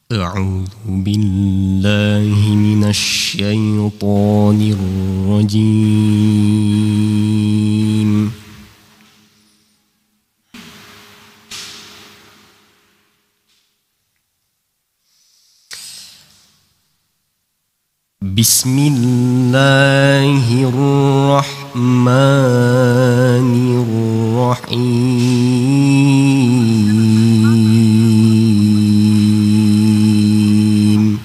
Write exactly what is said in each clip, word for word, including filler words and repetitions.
أعوذ بالله من الشيطان الرجيم. بسم الله الرحمن الرحيم.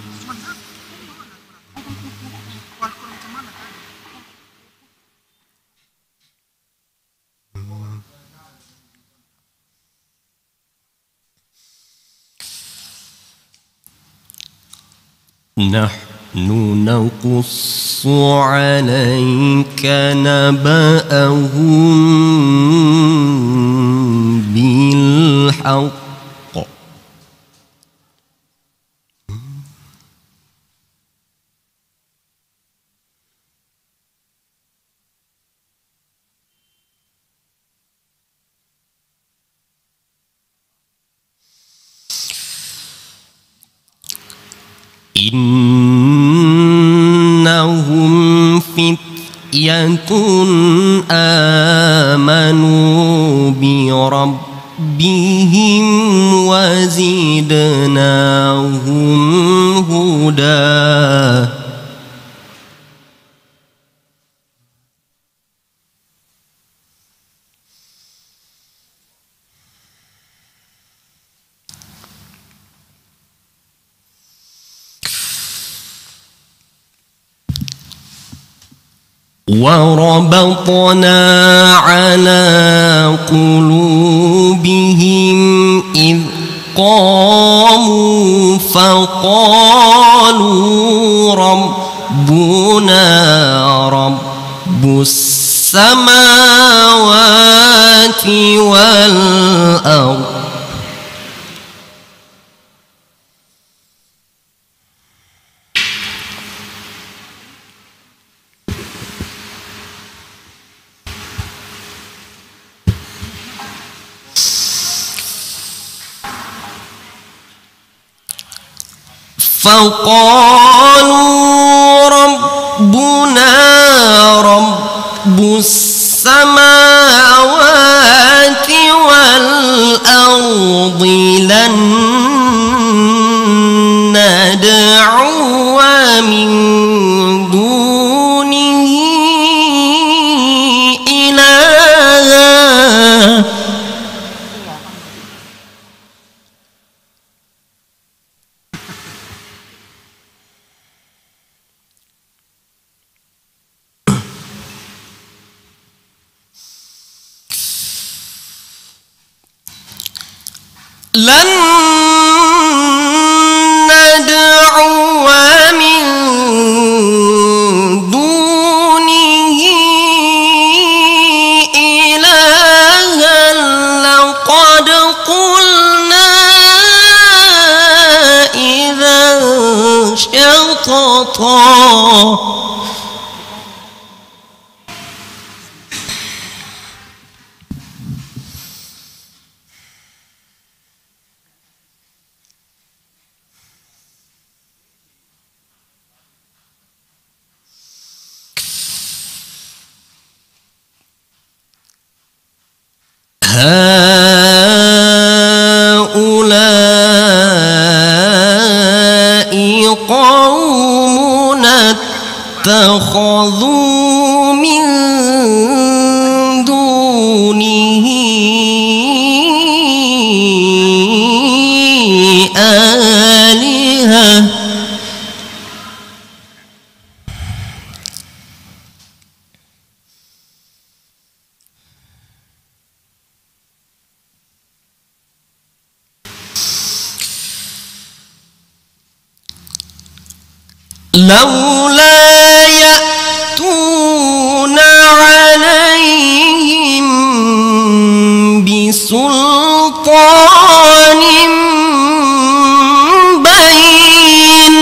نحن نقص عليك نبأهم بالحق إنهم فتية آمنوا بربهم وزدناهم هدى. وربطنا على قلوبهم إذ قاموا فقالوا ربنا رب السماوات والأرض فقالوا ربنا رب السماوات والأرض لن ندعو من دونه إلها لن ندعو من دونه إلها لقد قلنا إذا شططا. هؤلاء قومنا اتخذوا من دونه آلهة لولا يأتون عليهم بسلطان بين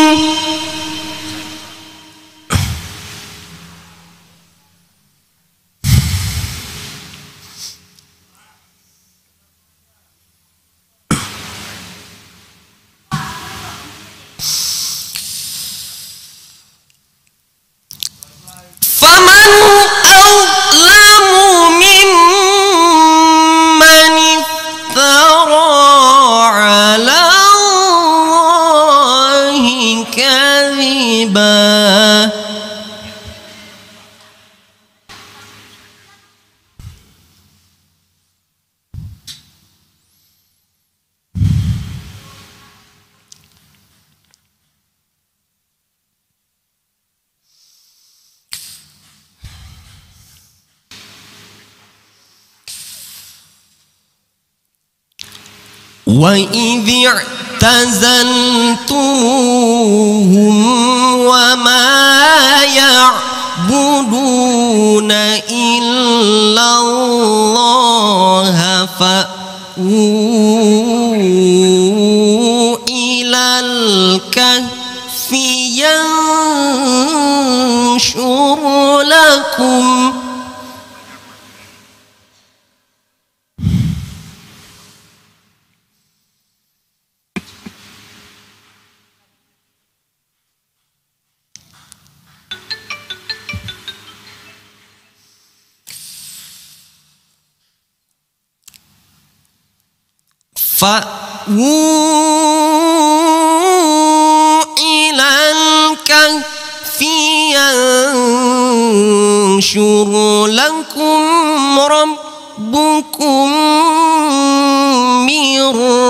وإذ اعتزلتموهم وما يعبدون إلا الله فأووا إلى الكهف ينشر لكم فأووا إلى الكهف ينشر لكم ربكم من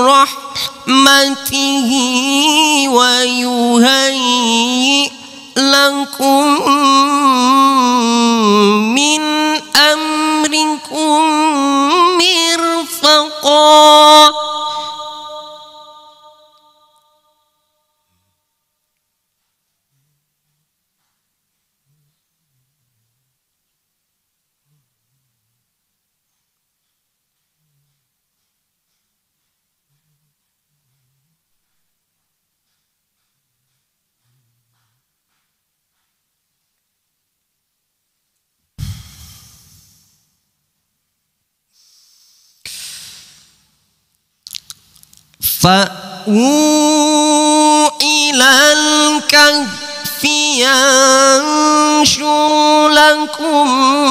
رحمته ويهيئ لكم من أمركم مرفقا فأووا إلى الكهف ينشر لكم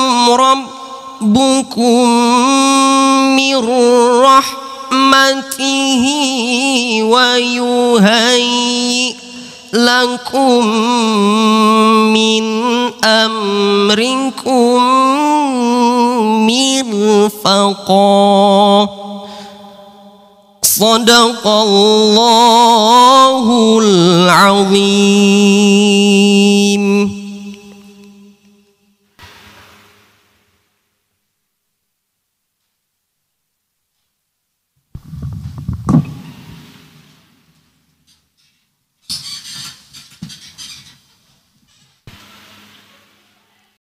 ربكم من رحمته ويهيئ لكم من أمركم مرفقا صدق الله العظيم.